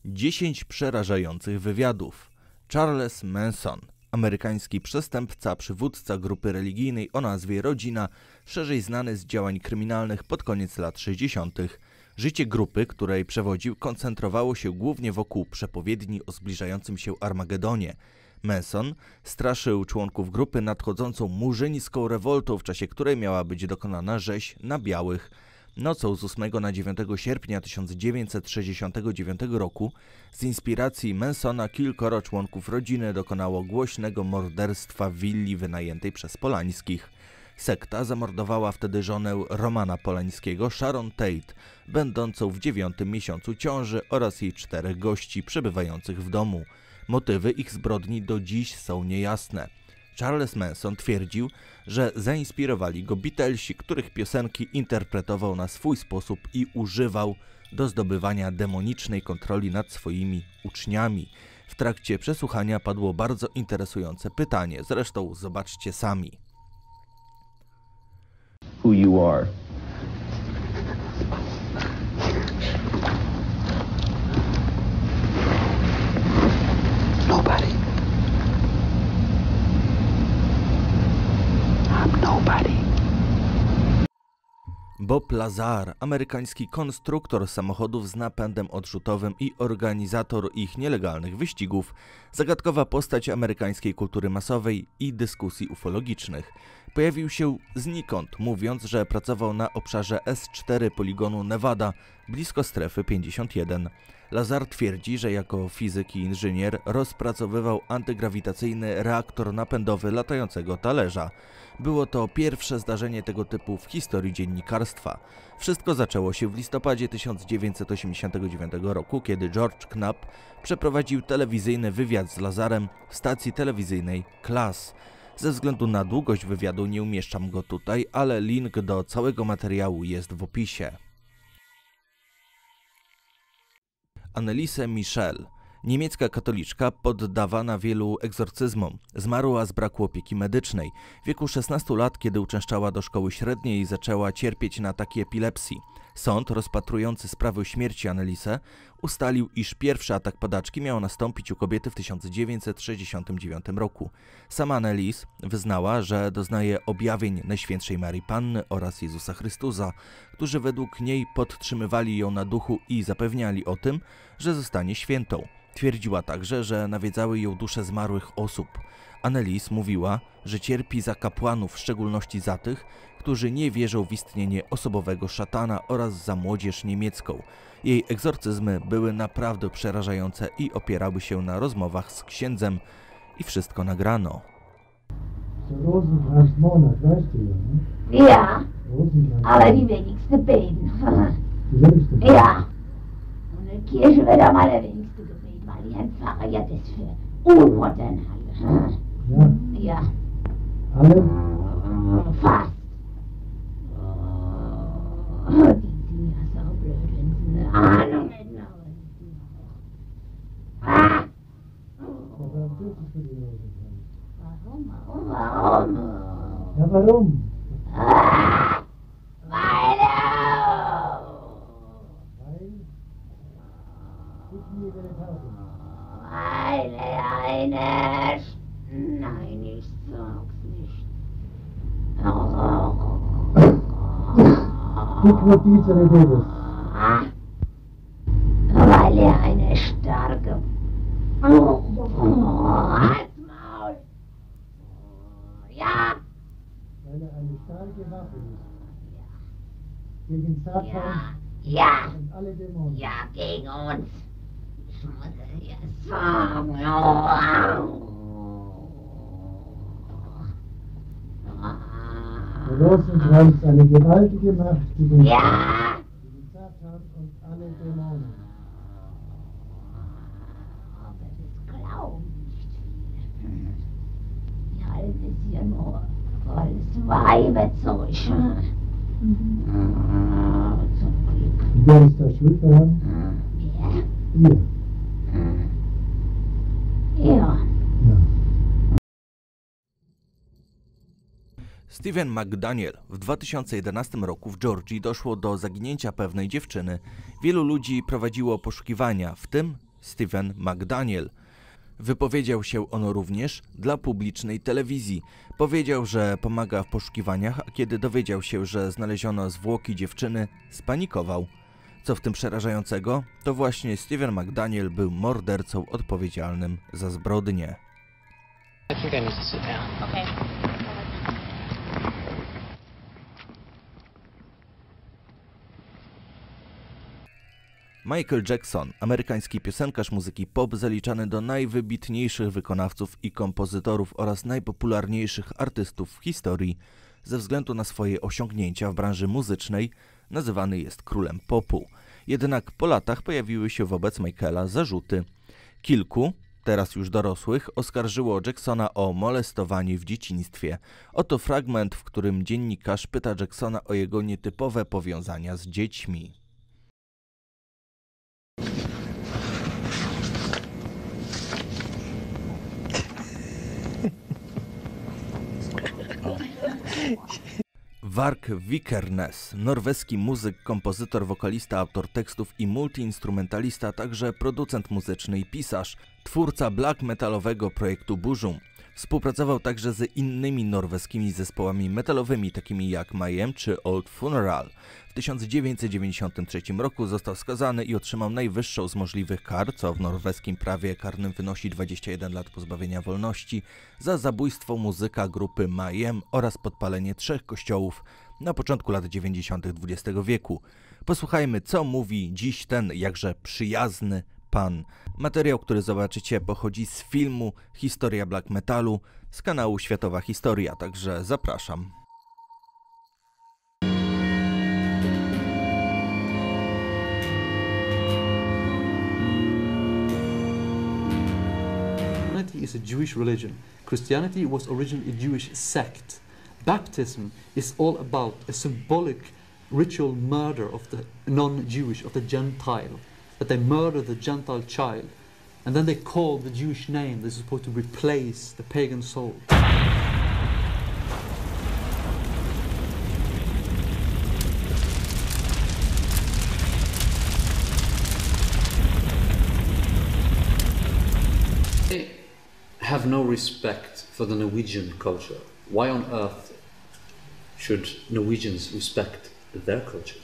10 przerażających wywiadów. Charles Manson, amerykański przestępca, przywódca grupy religijnej o nazwie Rodzina, szerzej znany z działań kryminalnych pod koniec lat 60. Życie grupy, której przewodził, koncentrowało się głównie wokół przepowiedni o zbliżającym się Armagedonie. Manson straszył członków grupy nadchodzącą murzyńską rewoltą, w czasie której miała być dokonana rzeź na białych. Nocą z 8 na 9 sierpnia 1969 roku z inspiracji Mansona kilkoro członków rodziny dokonało głośnego morderstwa w willi wynajętej przez Polańskich. Sekta zamordowała wtedy żonę Romana Polańskiego, Sharon Tate, będącą w 9. miesiącu ciąży, oraz jej 4 gości przebywających w domu. Motywy ich zbrodni do dziś są niejasne. Charles Manson twierdził, że zainspirowali go Beatlesi, których piosenki interpretował na swój sposób i używał do zdobywania demonicznej kontroli nad swoimi uczniami. W trakcie przesłuchania padło bardzo interesujące pytanie, zresztą zobaczcie sami. Who you are. Nobody. I'm nobody. Bob Lazar, amerykański konstruktor samochodów z napędem odrzutowym i organizator ich nielegalnych wyścigów, zagadkowa postać amerykańskiej kultury masowej i dyskusji ufologicznych. Pojawił się znikąd, mówiąc, że pracował na obszarze S4 poligonu Nevada, blisko strefy 51. Lazar twierdzi, że jako fizyk i inżynier rozpracowywał antygrawitacyjny reaktor napędowy latającego talerza. Było to pierwsze zdarzenie tego typu w historii dziennikarstwa. Wszystko zaczęło się w listopadzie 1989 roku, kiedy George Knapp przeprowadził telewizyjny wywiad z Lazarem w stacji telewizyjnej Class. Ze względu na długość wywiadu nie umieszczam go tutaj, ale link do całego materiału jest w opisie. Anneliese Michel, niemiecka katoliczka poddawana wielu egzorcyzmom, zmarła z braku opieki medycznej. W wieku 16 lat, kiedy uczęszczała do szkoły średniej, zaczęła cierpieć na ataki epilepsji. Sąd rozpatrujący sprawę śmierci Anneliese ustalił, iż pierwszy atak padaczki miał nastąpić u kobiety w 1969 roku. Sama Anneliese wyznała, że doznaje objawień Najświętszej Maryi Panny oraz Jezusa Chrystusa, którzy według niej podtrzymywali ją na duchu i zapewniali o tym, że zostanie świętą. Twierdziła także, że nawiedzały ją dusze zmarłych osób. Anneliese mówiła, że cierpi za kapłanów, w szczególności za tych, którzy nie wierzą w istnienie osobowego szatana, oraz za młodzież niemiecką. Jej egzorcyzmy były naprawdę przerażające i opierały się na rozmowach z księdzem i wszystko nagrano. Rosenkranzmonat, weißt du ja, ne? Ja, Rosenkranz. aber die wenigste beten. Die wenigste beten. Ja. Und in der Kirche wird am allerwenigste gebeten, weil die Herrn Pfarrer ja das für unmodern halten. Ja, Ja, alle? fast. Die sind ja so blöd, wenn sie eine Ahnung hätten. Ah, Aber warum betest du die Rosenkranz? warum? Ja, warum? Ah, weil Weil ich mir über die Taufe. Weil eine... Nein, ich sag's nicht. Ich wird diese Rede. Weil eine starke... Halsmaul. Ja, Weil eine starke Waffe ist. Gegen Satan ja, und alle Dämonen. ja, gegen uns. Ich muss es jetzt sagen. Der Rosenkranz ist eine gewaltige Macht gegen Ja, Satan und alle Dämonen. aber das glauben nicht viele. Die halten es ja nur als Weiberzeug. Zum Glück. Wer ist da schuld daran? Ja. Ihr. Ja. Ja. Steven McDaniel. W 2011 roku w Georgii doszło do zaginięcia pewnej dziewczyny. Wielu ludzi prowadziło poszukiwania, w tym Stephen McDaniel. Wypowiedział się on również dla publicznej telewizji. Powiedział, że pomaga w poszukiwaniach, a kiedy dowiedział się, że znaleziono zwłoki dziewczyny, spanikował. Co w tym przerażającego? To właśnie Stephen McDaniel był mordercą odpowiedzialnym za zbrodnię. I think I need to sit down. Okay. Michael Jackson, amerykański piosenkarz muzyki pop zaliczany do najwybitniejszych wykonawców i kompozytorów oraz najpopularniejszych artystów w historii, ze względu na swoje osiągnięcia w branży muzycznej, nazywany jest królem popu. Jednak po latach pojawiły się wobec Michaela zarzuty. Kilku, teraz już dorosłych, oskarżyło Jacksona o molestowanie w dzieciństwie. Oto fragment, w którym dziennikarz pyta Jacksona o jego nietypowe powiązania z dziećmi. Varg Vikernes, norweski muzyk, kompozytor, wokalista, autor tekstów i multiinstrumentalista, także producent muzyczny i pisarz, twórca black metalowego projektu Burzum. Współpracował także z innymi norweskimi zespołami metalowymi, takimi jak Mayhem czy Old Funeral. W 1993 roku został skazany i otrzymał najwyższą z możliwych kar, co w norweskim prawie karnym wynosi 21 lat pozbawienia wolności, za zabójstwo muzyka grupy Mayhem oraz podpalenie 3 kościołów na początku lat 90. XX wieku. Posłuchajmy, co mówi dziś ten jakże przyjazny pan. Materiał, który zobaczycie, pochodzi z filmu Historia Black Metalu z kanału Światowa Historia, także zapraszam. Christianity is a Jewish religion. Christianity was originally a Jewish sect. Baptism is all about a symbolic ritual murder of the non-Jewish, of the Gentile. That they murder the Gentile child, and then they call the Jewish name that is supposed to replace the pagan soul. They have no respect for the Norwegian culture. Why on earth should Norwegians respect their culture?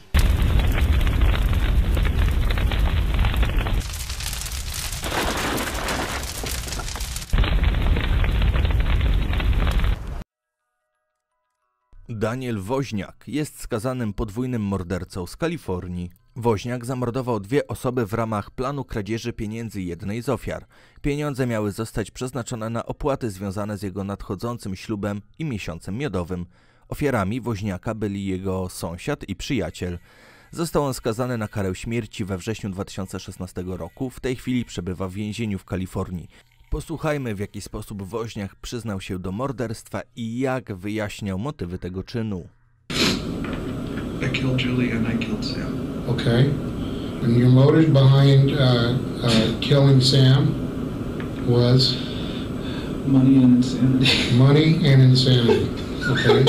Daniel Woźniak jest skazanym podwójnym mordercą z Kalifornii. Woźniak zamordował 2 osoby w ramach planu kradzieży pieniędzy jednej z ofiar. Pieniądze miały zostać przeznaczone na opłaty związane z jego nadchodzącym ślubem i miesiącem miodowym. Ofiarami Woźniaka byli jego sąsiad i przyjaciel. Został on skazany na karę śmierci we wrześniu 2016 roku. W tej chwili przebywa w więzieniu w Kalifornii. Posłuchajmy, w jaki sposób Woźniak przyznał się do morderstwa i jak wyjaśniał motywy tego czynu. I killed Julie and I killed Sam. Okay. And your motive behind killing Sam was? Money and insanity. Money and insanity. Okay.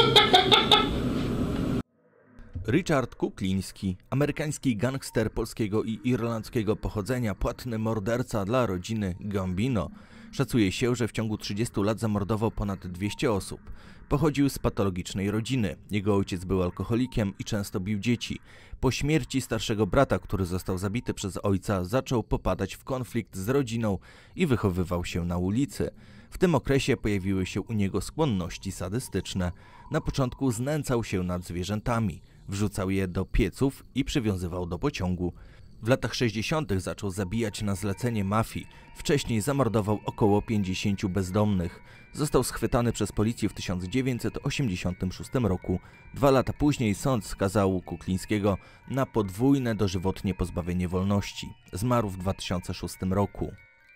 Richard Kukliński, amerykański gangster polskiego i irlandzkiego pochodzenia, płatny morderca dla rodziny Gambino. Szacuje się, że w ciągu 30 lat zamordował ponad 200 osób. Pochodził z patologicznej rodziny. Jego ojciec był alkoholikiem i często bił dzieci. Po śmierci starszego brata, który został zabity przez ojca, zaczął popadać w konflikt z rodziną i wychowywał się na ulicy. W tym okresie pojawiły się u niego skłonności sadystyczne. Na początku znęcał się nad zwierzętami. Wrzucał je do pieców i przywiązywał do pociągu. W latach 60. zaczął zabijać na zlecenie mafii. Wcześniej zamordował około 50 bezdomnych. Został schwytany przez policję w 1986 roku. 2 lata później sąd skazał Kuklińskiego na podwójne dożywotnie pozbawienie wolności. Zmarł w 2006 roku.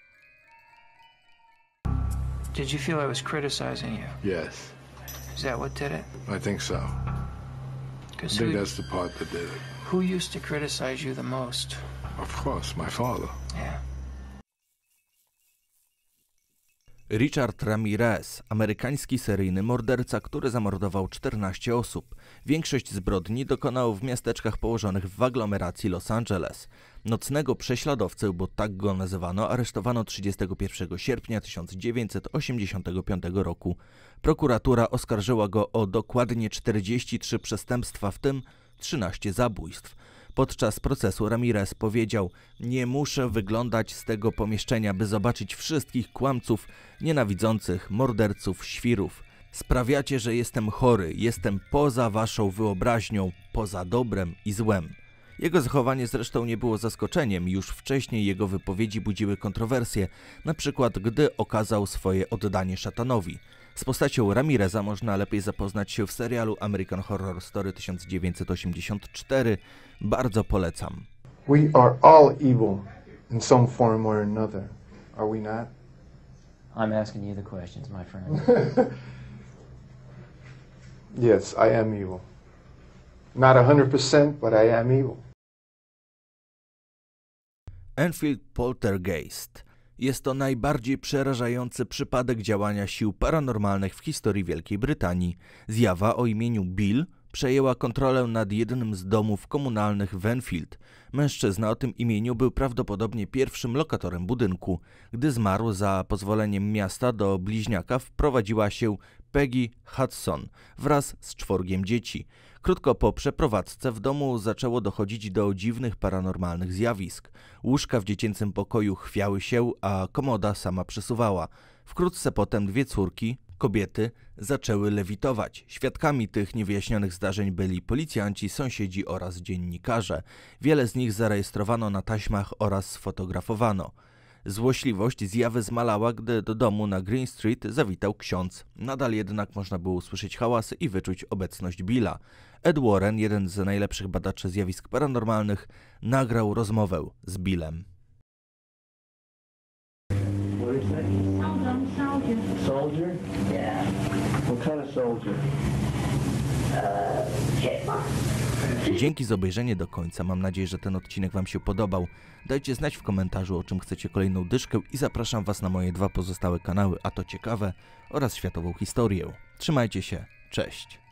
Did you feel I was criticizing you? Yes, Is that what did it? I think so. I 'Cause think that's the part that did it. who used to criticize you the most? Of course, my father. Yeah. Richard Ramirez, amerykański seryjny morderca, który zamordował 14 osób. Większość zbrodni dokonał w miasteczkach położonych w aglomeracji Los Angeles. Nocnego prześladowcę, bo tak go nazywano, aresztowano 31 sierpnia 1985 roku. Prokuratura oskarżyła go o dokładnie 43 przestępstwa, w tym 13 zabójstw. Podczas procesu Ramirez powiedział: nie muszę wyglądać z tego pomieszczenia, by zobaczyć wszystkich kłamców, nienawidzących, morderców, świrów. Sprawiacie, że jestem chory, jestem poza waszą wyobraźnią, poza dobrem i złem. Jego zachowanie zresztą nie było zaskoczeniem, już wcześniej jego wypowiedzi budziły kontrowersje, na przykład gdy okazał swoje oddanie szatanowi. Z postacią Ramireza można lepiej zapoznać się w serialu American Horror Story 1984. Bardzo polecam. We are all evil in some form or another, are we not? I'm asking you the questions, my friend. Yes, I am evil. Not 100%, but I am evil. Enfield Poltergeist. Jest to najbardziej przerażający przypadek działania sił paranormalnych w historii Wielkiej Brytanii. Zjawa o imieniu Bill przejęła kontrolę nad jednym z domów komunalnych w Enfield. Mężczyzna o tym imieniu był prawdopodobnie pierwszym lokatorem budynku. Gdy zmarł, za pozwoleniem miasta do bliźniaka wprowadziła się Peggy Hudson wraz z 4 dzieci. Krótko po przeprowadzce w domu zaczęło dochodzić do dziwnych paranormalnych zjawisk. Łóżka w dziecięcym pokoju chwiały się, a komoda sama przesuwała. Wkrótce potem 2 córki, kobiety, zaczęły lewitować. Świadkami tych niewyjaśnionych zdarzeń byli policjanci, sąsiedzi oraz dziennikarze. Wiele z nich zarejestrowano na taśmach oraz sfotografowano. Złośliwość zjawy zmalała, gdy do domu na Green Street zawitał ksiądz. Nadal jednak można było usłyszeć hałasy i wyczuć obecność Billa. Ed Warren, jeden z najlepszych badaczy zjawisk paranormalnych, nagrał rozmowę z Billem. Soldier? Yeah. What kind of soldier? Dzięki za obejrzenie do końca. Mam nadzieję, że ten odcinek wam się podobał. Dajcie znać w komentarzu, o czym chcecie kolejną dyszkę i zapraszam was na moje 2 pozostałe kanały, a to ciekawe oraz światową historię. Trzymajcie się, cześć!